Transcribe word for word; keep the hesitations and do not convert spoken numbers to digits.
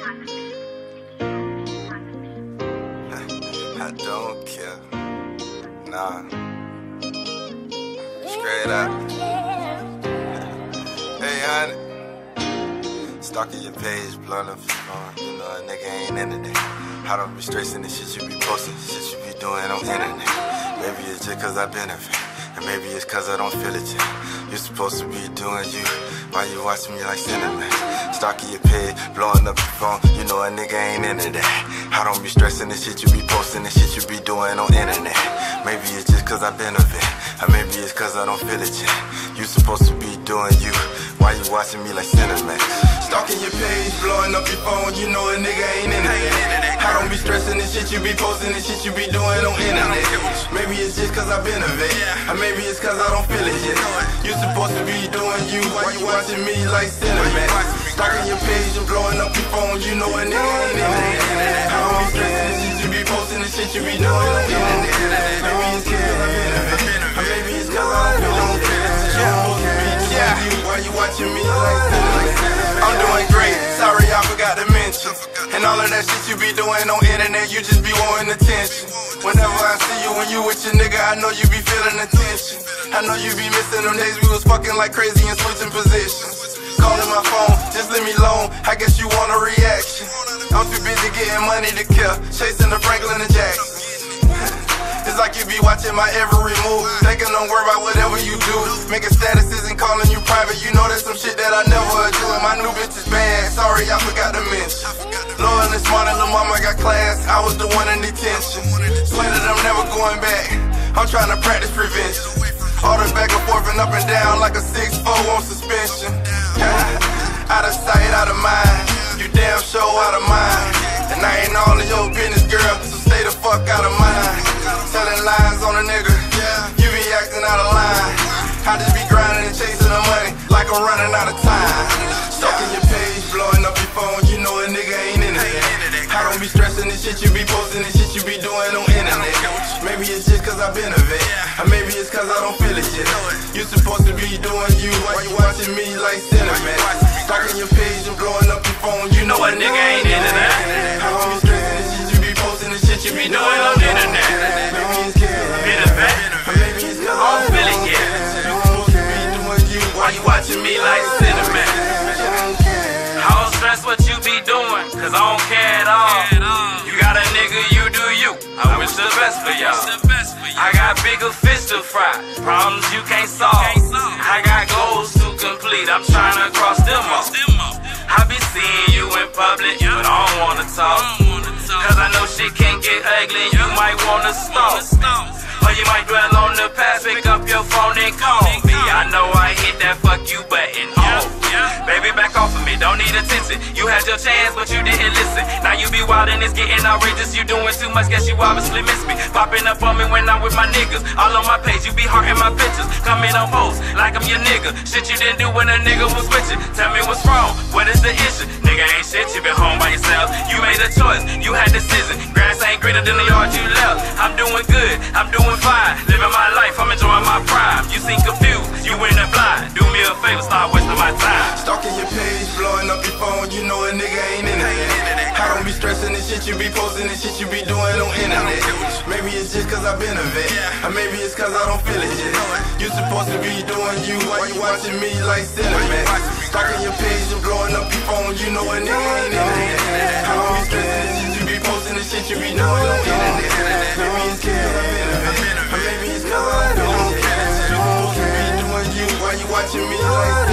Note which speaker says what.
Speaker 1: I don't care. Nah. Straight up. Hey, honey. Stalking your page, blowing up your phone. You know a nigga ain't into that. I don't be stressing the shit you be posting, shit you be doing on internet. Maybe it's just cause I benefit, and maybe it's cause I don't feel it yet. You supposed to be doing you, why you watching me like Cinemax? Stalking your page, blowing up your phone, you know a nigga ain't into that. I don't be stressing the shit you be posting, the shit you be doing on internet. Maybe it's just cause I benefit, or maybe it's cause I don't feel it yet. You supposed to be doing you, why you watching me like Cinemax? Stalking your page, blowing up your phone, you know a nigga ain't into that. I don't be stressing the shit you be posting, the shit you be doing on internet. Maybe it's just cause I benefit, or maybe it's cause I don't feel it yet. You supposed to be doing you, why you watching me like Cinemax? Stalking your page and blowing up your phone, you know a nigga ain't into that. I don't be stressing the shit you be posting, the shit you be doing on internet. Maybe it's cause I benefit, or maybe it's cause I don't feel it. You supposed to be doing you, why you watching me like Cinemax? I'm doing great, sorry I forgot to mention. And all of that shit you be doing on internet, you just be wanting attention. Whenever I see you when you with your nigga, I know you be feeling attention. I know you be missing them days we was fucking like crazy and switching positions. Calling my phone, just leave me alone, I guess you want a reaction. I'm too busy getting money to kill, chasing the Franklin and Jackson. It's like you be watching my every move, thinking don't worry about whatever you do. Making statuses and calling you private, you know that's some shit that I never do. And my new bitch is bad, sorry I forgot to mention. Loyal and smart and little mama got class, I was the one in detention. Swear that I'm never going back, I'm trying to practice prevention. All the back and forth and up and down like a six four on suspension. Out of sight, out of mind, you damn sure out of mind. And I ain't all in your business, girl, so stay the fuck out of mine. Telling lies on a nigga, you be acting out of line. I just be grinding and chasing the money like I'm running out of time. Stalking your page, blowing up your phone, you know a nigga ain't in it. I don't be stressing the shit you be posting, the shit you be doing on internet. Maybe it's just cause I benefit, or maybe it's cause I don't feel it yet. You supposed to be doing you, why you watching me like Cinemax? Stalking your page and blowing up your phone, you know a nigga ain't into that. I don't be stressing the shit you be posting, the shit you be doing on internet. Maybe it's benefit, or maybe it's cause I don't feel it yet. You supposed to be doing you, why you watching me like Cinemax?
Speaker 2: I don't stress what you be doing, cause I don't care at all. You got a nigga, you do you. I wish the best for y'all. I got bigger fish to fry, problems you can't solve. I got goals to complete, I'm trying to cross them off. I be seeing you in public, but I don't wanna talk. Cause I know shit can get ugly, you might wanna stop. Or you might dwell on the past, pick up your phone and call me. I know I hit that fuck you button off. Baby, back off of me, don't need attention. You had your chance, but you didn't listen. Now you be wild and it's getting outrageous. You doing too much, guess you obviously miss me. Popping up on me when I'm with my niggas. All on my page, you be hearting my pictures. Coming on post, like I'm your nigga. Shit you didn't do when a nigga was with you. Tell me what's wrong, what is the issue? Nigga ain't shit, you been home by yourself. You made a choice, you had decision. Grass ain't greener than the yard you left. I'm doing good, I'm doing fine. Living my life, I'm enjoying my prime. You seem confused, you in the blind. Do me a favor, start wasting my time.
Speaker 1: Stalking your page, blowing up your phone, you know a nigga ain't in it. I don't be stressing the shit you be posting, the shit you be doing on internet. Maybe it's just cause I benefit, or maybe it's cause I don't feel it yet. You supposed to be doing you, why you watching me like Cinemax? Stalking your page and blowing up your phone, you know a nigga ain't in it. I don't be stressing the shit you be posting, the shit you be doing on internet. Maybe it's cause I benefit, or maybe it's cause I don't care. You supposed to be doing you, why you watching me like